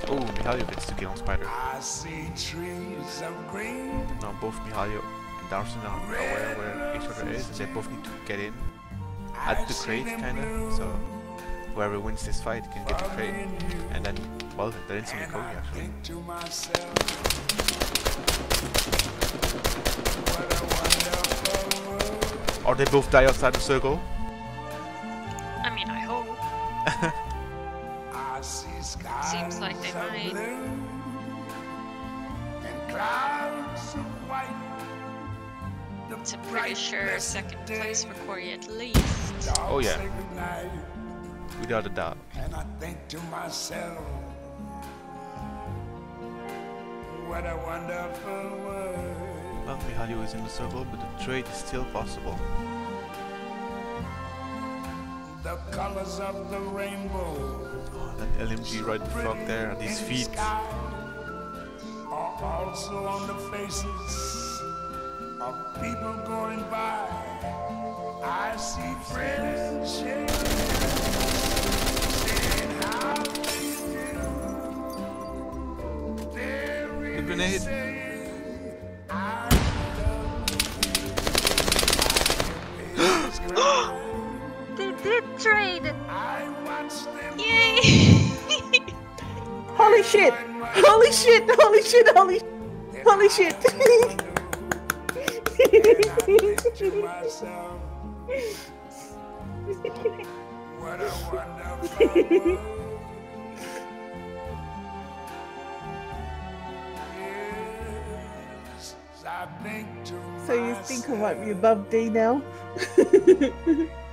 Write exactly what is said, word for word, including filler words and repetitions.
Oh, Mihalio gets to kill on Spider. I see trees of green. Now both Mihalio and Darcy are aware where each other is, and they both need to get in at the crate, kinda. So whoever wins this fight can get the crate, and then, well, they're instantly Kogi actually. Or they both die outside the circle. I mean, I hope. Seems like they might. It's a pretty sure second place for Corey at least. Oh yeah, without a doubt. And I think to myself, what a wonderful world. Well, Mihalio is in the circle, but the trade is still possible. The colors of the rainbow. Oh, that L M G right the frog there at his feet. Are also on the faces of people going by. I see friends saying how do you do? The grenade. They did trade! Yay! Holy shit! Holy shit! Holy shit! Holy Holy shit! What a wonderful So you think I might be above D now?